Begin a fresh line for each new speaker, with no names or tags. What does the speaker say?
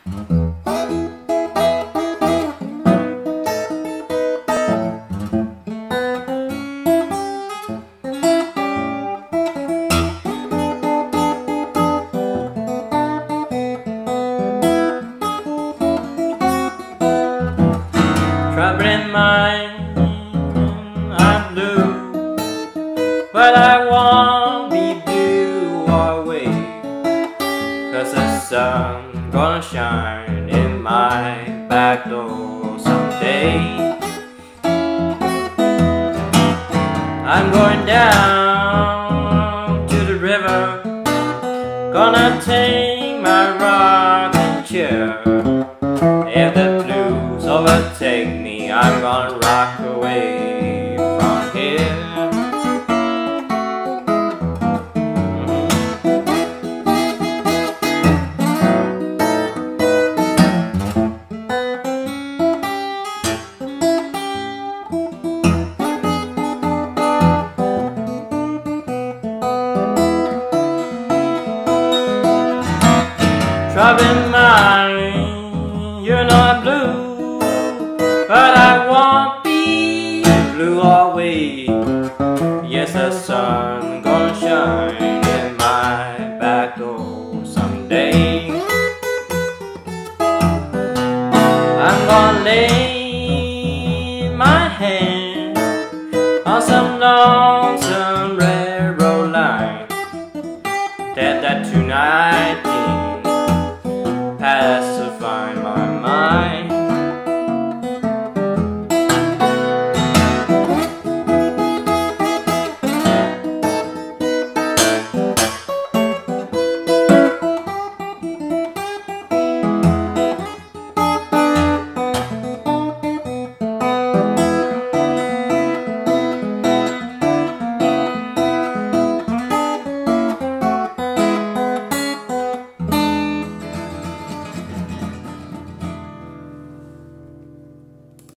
Troubling mind, I'm blue, but I won't be blue always, 'cause the sun gonna shine in my back door someday. I'm going down to the river, gonna take my rocking chair. If the blues overtake me, I'm gonna rock away from here. Troubling mind, you know I'm blue, but I won't be blue always. Yes, the sun gonna shine in my back door someday. I'm gonna lay my hand on some long